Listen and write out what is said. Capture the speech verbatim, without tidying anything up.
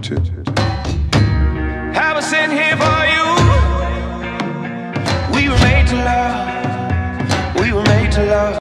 to. I was sent here for you. We were made to love. We were made to love.